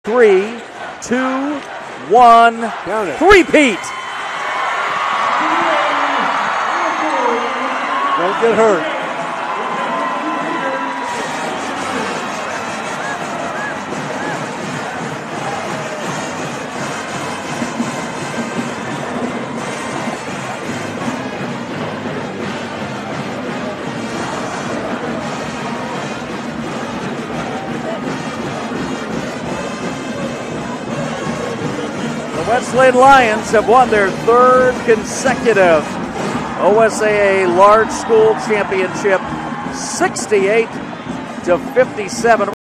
3, 2, 1, three-peat. Don't get hurt. The West Linn Lions have won their third consecutive OSAA Large School Championship, 68-57.